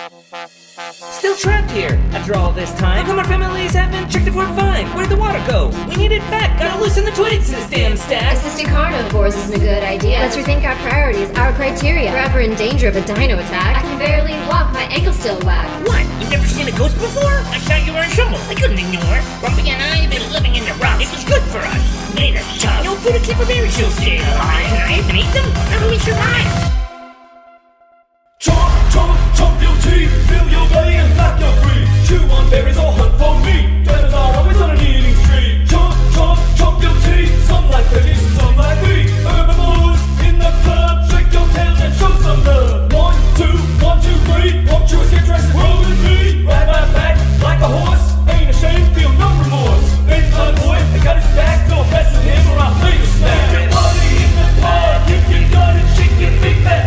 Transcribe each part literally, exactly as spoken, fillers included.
Still trapped here after all this time. How come our families haven't checked if we're fine? Where'd the water go? We need it back. Gotta loosen the twigs in this damn stack. Assisting carnivores isn't a good idea. Let's rethink our priorities, our criteria. We're ever in danger of a dino attack. I can barely walk, my ankle's still whack. What? You've never seen a ghost before? I thought you were in trouble. I couldn't ignore. Grumpy and I have been living in the rock. It was good for us. Made us tough. No food except for berry juice. Stay alive, and I even eat them. How do we survive? Chomp, chomp, chomp your teeth, fill your belly and back your free. Chew on berries or hunt for meat. Dinos are always on an eating streak. Chomp, chomp, chomp your teeth. Some like veggies, some like meat. Herbivores in the club, shake your tails and show some love. One, two, one, two, three. Won't you escape Jurassic Roll with me? Ride my back like a horse. Ain't ashamed, feel no remorse. Big blood boy, I got his back. Don't mess with him or I'll play the snack. Everybody in the park, kick your gun and shake your big back.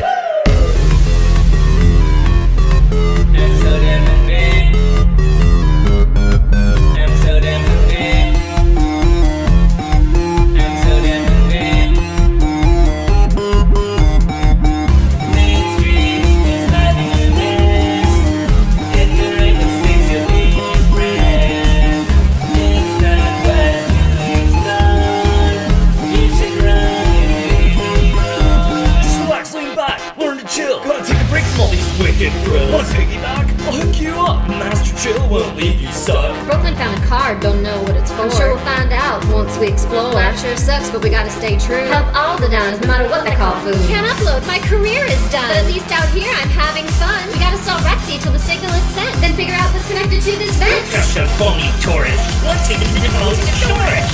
Wanna piggyback? I'll hook you up. Master Chill won't leave you stuck. Brooklyn found a card, don't know what it's for. I'm sure we'll find out once we explore. Life sure sucks, but we gotta stay true. Help all the dinos, no matter what they call food. Can't upload, my career is done. But at least out here I'm having fun. We gotta solve Rexy till the signal is sent. Then figure out what's connected to this vent. Just a phony tourist. Let's take them to the most tourist.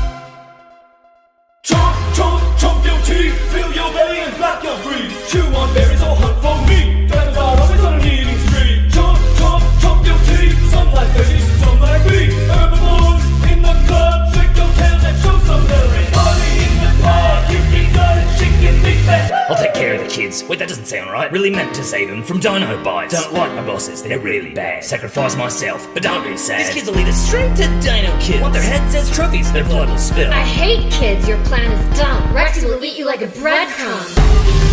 Chomp, chomp, chomp your teeth, fill your belly and black your free. Chew on berries or hunt for meat. Dinos are always on an eating streak. Chomp, chomp, chomp your teeth. Some like veggies, some like meat. Herbivores in the club, shake your tails and show some love. Party in the park, you can go and shake your big back. I'll take care of the kids. Wait, that doesn't sound right. Really meant to save them from dino bites. Don't like my bosses, they're really bad. Sacrifice myself, but don't be sad. These kids will lead us straight to Dino Kids. Want their heads as trophies, their blood will spill. I hate kids, your plan is dumb. Rexy will eat you like a breadcrumb.